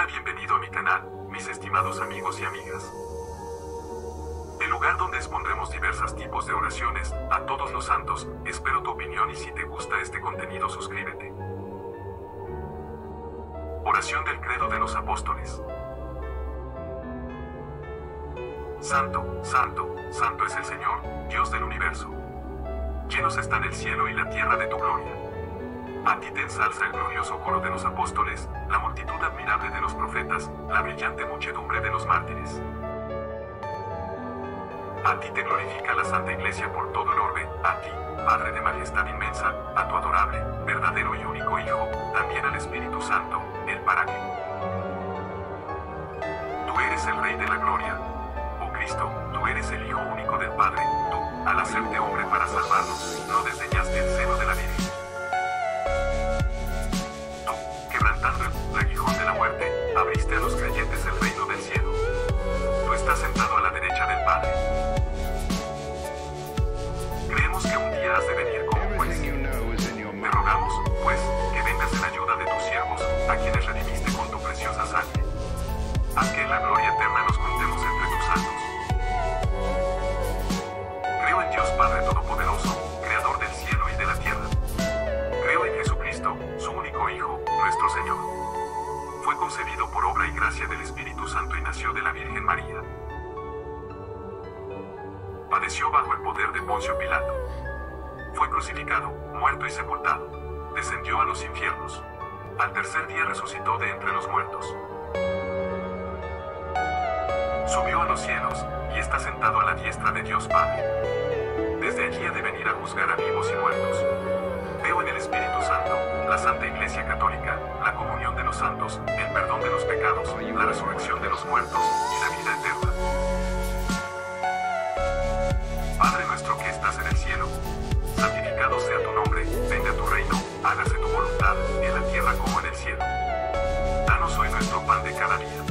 bienvenido a mi canal, mis estimados amigos y amigas. El lugar donde expondremos diversos tipos de oraciones a todos los santos. Espero tu opinión y si te gusta este contenido suscríbete. Oración del Credo de los Apóstoles. Santo, santo, santo es el Señor, Dios del universo. Llenos están el cielo y la tierra de tu gloria. A ti te ensalza el glorioso coro de los apóstoles, la multitud admirable de los profetas, la brillante muchedumbre de los mártires. A ti te glorifica la Santa Iglesia por todo el orbe, a ti, Padre de majestad inmensa, a tu adorable, verdadero y único Hijo, también al Espíritu Santo, el Paráclito. Tú eres el Rey de la gloria. Oh Cristo, tú eres el Hijo único del Padre, tú, al hacerte hombre para salvarnos, no desdeñaste el seno de la Virgen. Abriste a los creyentes el reino del cielo. Tú estás sentado a la derecha del Padre. Creemos que un día has de venir como juez. Te rogamos, pues, que vengas en ayuda de tus siervos, a quienes redimiste con tu preciosa sangre. Haz que en la gloria eterna nos contemos entre tus santos. Creo en Dios Padre Todopoderoso, Creador del cielo y de la tierra. Creo en Jesucristo, su único Hijo, nuestro Señor. Fue concebido por obra y gracia del Espíritu Santo y nació de la Virgen María. Padeció bajo el poder de Poncio Pilato. Fue crucificado, muerto y sepultado. Descendió a los infiernos. Al tercer día resucitó de entre los muertos. Subió a los cielos, y está sentado a la diestra de Dios Padre. Desde allí ha de venir a juzgar a vivos y muertos. Creo en el Espíritu Santo, la Santa Iglesia Católica, la comunión de los santos, el perdón de los pecados, la resurrección de los muertos y la vida eterna. Padre nuestro que estás en el cielo, santificado sea tu nombre, venga tu reino, hágase tu voluntad, en la tierra como en el cielo. Danos hoy nuestro pan de cada día.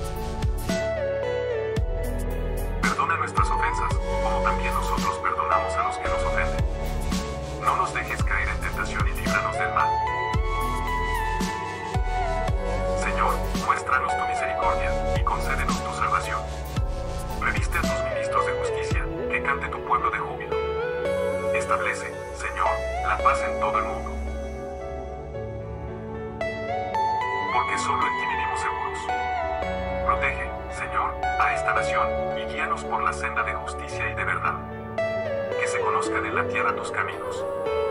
Perdona nuestras ofensas, como también nosotros perdonamos a los que nos ofenden. No nos dejes caer en tentación y líbranos del mal. Señor, muéstranos tu misericordia, y concédenos tu salvación. Reviste a tus ministros de justicia, que cante tu pueblo de júbilo. Establece, Señor, la paz en todo el mundo. Porque solo en ti vivimos seguros. Protege, Señor, a esta nación, y guíanos por la senda de justicia y de verdad. Que se conozcan en la tierra tus caminos,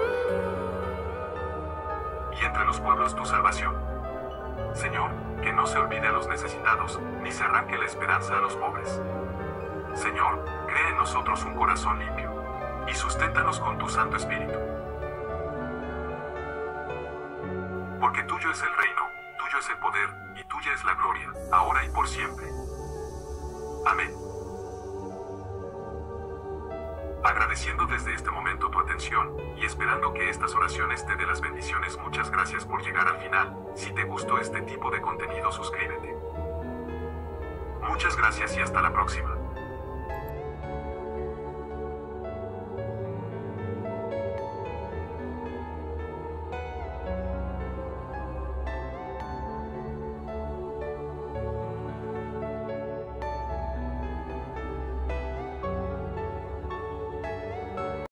y entre los pueblos tu salvación. Señor, que no se olvide a los necesitados, ni se arranque la esperanza a los pobres. Señor, crea en nosotros un corazón limpio, y susténtanos con tu Santo Espíritu. Porque tuyo es el reino, tuyo es el poder, y tuya es la gloria, ahora y por siempre. Amén. Agradeciendo desde este momento tu atención, y esperando que estas oraciones te den las bendiciones. Muchas gracias por llegar al final. Si te gustó este tipo de contenido, suscríbete. Muchas gracias y hasta la próxima.